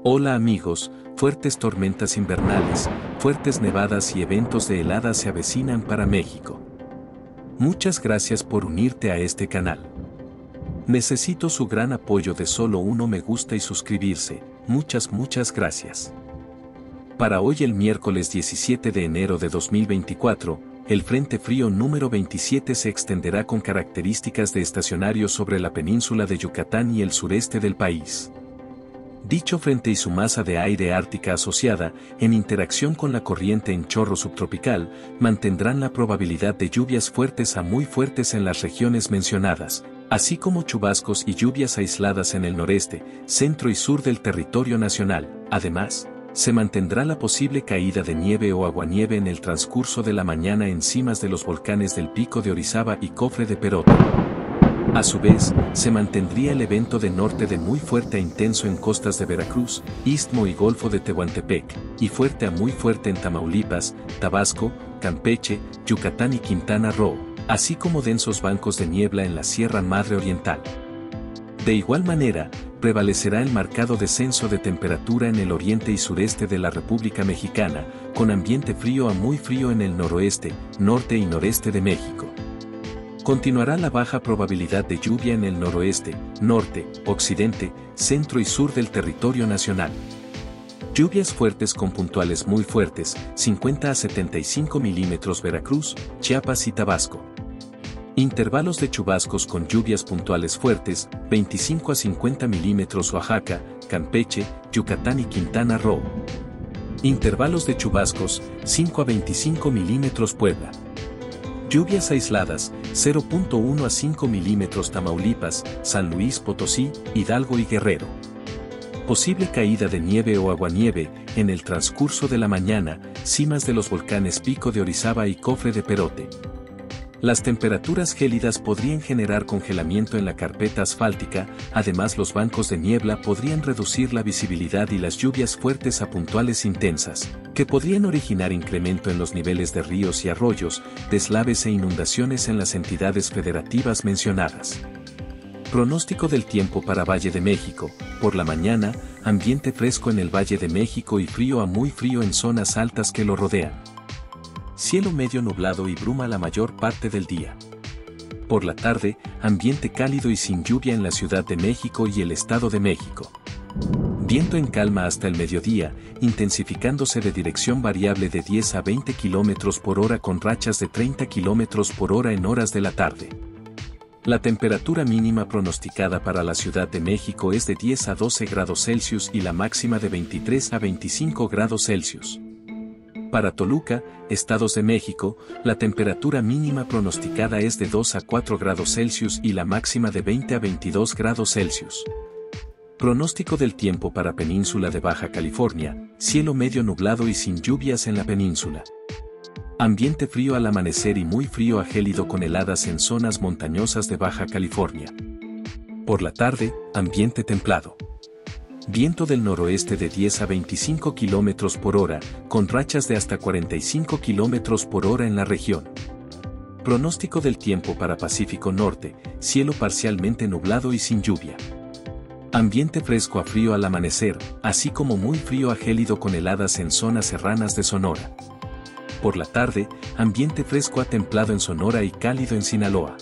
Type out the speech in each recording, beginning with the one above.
Hola amigos, fuertes tormentas invernales, fuertes nevadas y eventos de heladas se avecinan para México. Muchas gracias por unirte a este canal. Necesito su gran apoyo de solo uno me gusta y suscribirse, muchas gracias. Para hoy el miércoles 17 de enero de 2024, el Frente Frío número 27 se extenderá con características de estacionario sobre la península de Yucatán y el sureste del país. Dicho frente y su masa de aire ártica asociada, en interacción con la corriente en chorro subtropical, mantendrán la probabilidad de lluvias fuertes a muy fuertes en las regiones mencionadas, así como chubascos y lluvias aisladas en el noreste, centro y sur del territorio nacional. Además, se mantendrá la posible caída de nieve o aguanieve en el transcurso de la mañana en cimas de los volcanes del Pico de Orizaba y Cofre de Perote. A su vez, se mantendría el evento de norte de muy fuerte a intenso en costas de Veracruz, Istmo y Golfo de Tehuantepec, y fuerte a muy fuerte en Tamaulipas, Tabasco, Campeche, Yucatán y Quintana Roo, así como densos bancos de niebla en la Sierra Madre Oriental. De igual manera, prevalecerá el marcado descenso de temperatura en el oriente y sureste de la República Mexicana, con ambiente frío a muy frío en el noroeste, norte y noreste de México. Continuará la baja probabilidad de lluvia en el noroeste, norte, occidente, centro y sur del territorio nacional. Lluvias fuertes con puntuales muy fuertes, 50 a 75 milímetros Veracruz, Chiapas y Tabasco. Intervalos de chubascos con lluvias puntuales fuertes, 25 a 50 milímetros Oaxaca, Campeche, Yucatán y Quintana Roo. Intervalos de chubascos, 5 a 25 milímetros Puebla. Lluvias aisladas, 0.1 a 5 milímetros Tamaulipas, San Luis Potosí, Hidalgo y Guerrero. Posible caída de nieve o aguanieve, en el transcurso de la mañana, cimas de los volcanes Pico de Orizaba y Cofre de Perote. Las temperaturas gélidas podrían generar congelamiento en la carpeta asfáltica, además los bancos de niebla podrían reducir la visibilidad y las lluvias fuertes a puntuales intensas, que podrían originar incremento en los niveles de ríos y arroyos, deslaves e inundaciones en las entidades federativas mencionadas. Pronóstico del tiempo para Valle de México: por la mañana, ambiente fresco en el Valle de México y frío a muy frío en zonas altas que lo rodean. Cielo medio nublado y bruma la mayor parte del día. Por la tarde, ambiente cálido y sin lluvia en la Ciudad de México y el Estado de México. Viento en calma hasta el mediodía, intensificándose de dirección variable de 10 a 20 km por hora con rachas de 30 km por hora en horas de la tarde. La temperatura mínima pronosticada para la Ciudad de México es de 10 a 12 grados Celsius y la máxima de 23 a 25 grados Celsius. Para Toluca, Estados de México, la temperatura mínima pronosticada es de 2 a 4 grados Celsius y la máxima de 20 a 22 grados Celsius. Pronóstico del tiempo para Península de Baja California: cielo medio nublado y sin lluvias en la península. Ambiente frío al amanecer y muy frío a gélido con heladas en zonas montañosas de Baja California. Por la tarde, ambiente templado. Viento del noroeste de 10 a 25 km por hora, con rachas de hasta 45 km por hora en la región. Pronóstico del tiempo para Pacífico Norte: cielo parcialmente nublado y sin lluvia. Ambiente fresco a frío al amanecer, así como muy frío a gélido con heladas en zonas serranas de Sonora. Por la tarde, ambiente fresco a templado en Sonora y cálido en Sinaloa.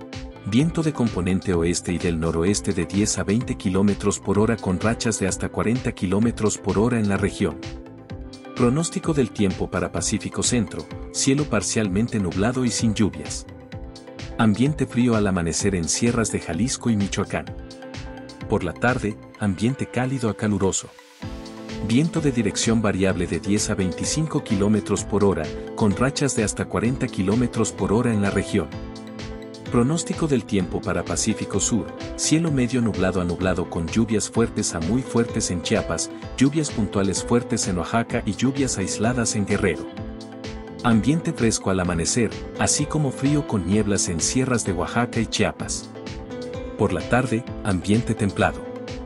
Viento de componente oeste y del noroeste de 10 a 20 km por hora con rachas de hasta 40 km por hora en la región. Pronóstico del tiempo para Pacífico Centro: cielo parcialmente nublado y sin lluvias. Ambiente frío al amanecer en sierras de Jalisco y Michoacán. Por la tarde, ambiente cálido a caluroso. Viento de dirección variable de 10 a 25 km por hora, con rachas de hasta 40 km por hora en la región. Pronóstico del tiempo para Pacífico Sur: cielo medio nublado a nublado con lluvias fuertes a muy fuertes en Chiapas, lluvias puntuales fuertes en Oaxaca y lluvias aisladas en Guerrero. Ambiente fresco al amanecer, así como frío con nieblas en sierras de Oaxaca y Chiapas. Por la tarde, ambiente templado.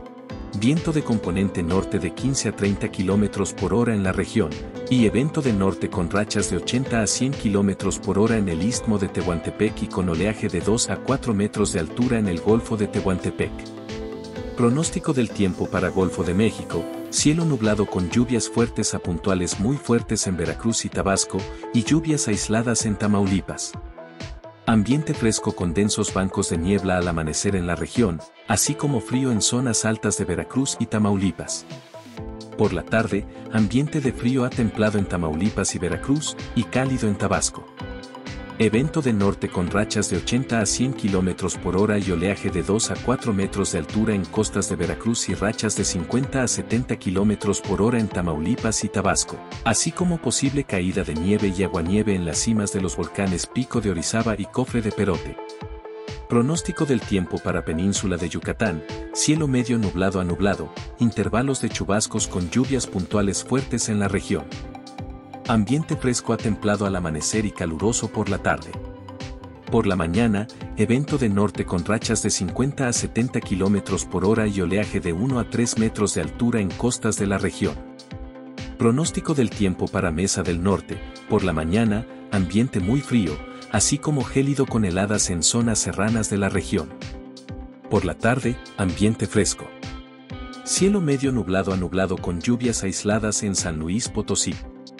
Viento de componente norte de 15 a 30 km por hora en la región, y evento de norte con rachas de 80 a 100 km por hora en el Istmo de Tehuantepec y con oleaje de 2 a 4 metros de altura en el Golfo de Tehuantepec. Pronóstico del tiempo para Golfo de México: Cielo nublado con lluvias fuertes a puntuales muy fuertes en Veracruz y Tabasco, y lluvias aisladas en Tamaulipas. Ambiente fresco con densos bancos de niebla al amanecer en la región, así como frío en zonas altas de Veracruz y Tamaulipas. Por la tarde, ambiente de frío a templado en Tamaulipas y Veracruz, y cálido en Tabasco. Evento de norte con rachas de 80 a 100 km por hora y oleaje de 2 a 4 metros de altura en costas de Veracruz y rachas de 50 a 70 km por hora en Tamaulipas y Tabasco, así como posible caída de nieve y aguanieve en las cimas de los volcanes Pico de Orizaba y Cofre de Perote. Pronóstico del tiempo para península de Yucatán: cielo medio nublado a nublado, intervalos de chubascos con lluvias puntuales fuertes en la región. Ambiente fresco a templado al amanecer y caluroso por la tarde. Por la mañana, evento de norte con rachas de 50 a 70 km por hora y oleaje de 1 a 3 metros de altura en costas de la región. Pronóstico del tiempo para Mesa del Norte: por la mañana, ambiente muy frío, así como gélido con heladas en zonas serranas de la región. Por la tarde, ambiente fresco. Cielo medio nublado a nublado con lluvias aisladas en San Luis Potosí.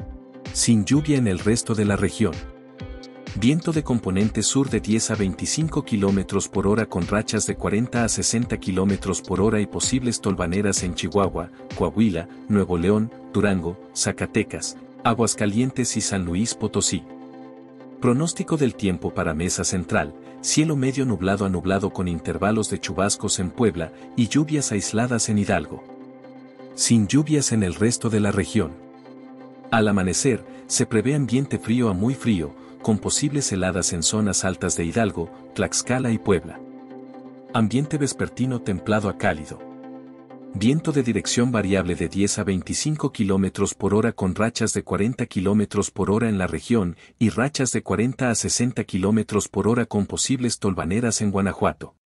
Sin lluvia en el resto de la región. Viento de componente sur de 10 a 25 km por hora con rachas de 40 a 60 km por hora y posibles tolvaneras en Chihuahua, Coahuila, Nuevo León, Durango, Zacatecas, Aguascalientes y San Luis Potosí. Pronóstico del tiempo para Mesa Central: cielo medio nublado a nublado con intervalos de chubascos en Puebla y lluvias aisladas en Hidalgo. Sin lluvias en el resto de la región. Al amanecer, se prevé ambiente frío a muy frío, con posibles heladas en zonas altas de Hidalgo, Tlaxcala y Puebla. Ambiente vespertino templado a cálido. Viento de dirección variable de 10 a 25 km por hora con rachas de 40 km por hora en la región y rachas de 40 a 60 km por hora con posibles tolvaneras en Guanajuato.